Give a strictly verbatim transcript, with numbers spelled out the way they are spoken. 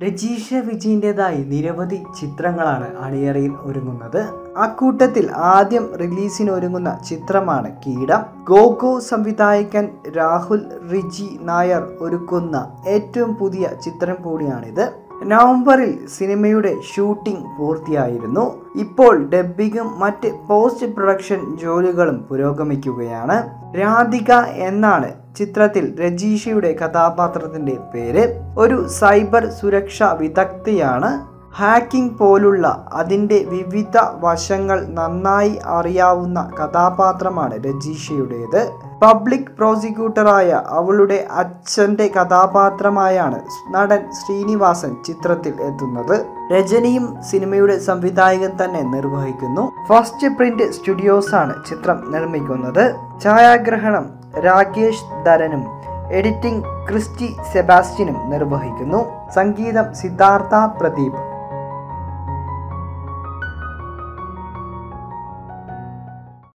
രജീഷ വിജയിൻ്റെതായി നിരവധി ചിത്രങ്ങളാണ് അണിയറയിൽ ഒരുങ്ങുന്നത്. അക്കൂട്ടത്തിൽ ആദ്യം റിലീസിന് ഒരുങ്ങുന്ന ചിത്രമാണ് കീടം. ഗോഗോ സംവിധായകൻ രാഹുൽ റിജി നായർ ഒരുക്കുന്ന ഏറ്റവും പുതിയ ചിത്രം കൂടിയാണിത്. നവംബറിൽ സിനിമയുടെ ഷൂട്ടിംഗ് പൂർത്തിയായിരുന്നു. ഇപ്പോൾ ഡബ്ബിങ്ങും മറ്റ് പോസ്റ്റ് പ്രൊഡക്ഷൻ ജോലികളും പുരോഗമിക്കുകയാണ്. രാധിക എന്നാണ് ചിത്രത്തിൽ രജീഷയുടെ കഥാപാത്രത്തിന്റെ പേര്. ഒരു സൈബർ സുരക്ഷാ വിദഗ്ധയാണ്. ഹാക്കിംഗ് പോലുള്ള അതിൻ്റെ വിവിധ വശങ്ങൾ നന്നായി അറിയാവുന്ന കഥാപാത്രമാണ് രജീഷയുടേത്. പബ്ലിക് പ്രോസിക്യൂട്ടറായ അവളുടെ അച്ഛൻ്റെ കഥാപാത്രമായാണ് നടൻ ശ്രീനിവാസൻ ചിത്രത്തിൽ എത്തുന്നത്. രജനിയും സിനിമയുടെ സംവിധായകൻ തന്നെ നിർവഹിക്കുന്നു. ഫസ്റ്റ് പ്രിന്റ് സ്റ്റുഡിയോസാണ് ചിത്രം നിർമ്മിക്കുന്നത്. ഛായാഗ്രഹണം രാകേഷ് ധരനും എഡിറ്റിംഗ് ക്രിസ്റ്റി സെബാസ്റ്റ്യനും നിർവഹിക്കുന്നു. സംഗീതം സിദ്ധാർത്ഥ പ്രദീപ്.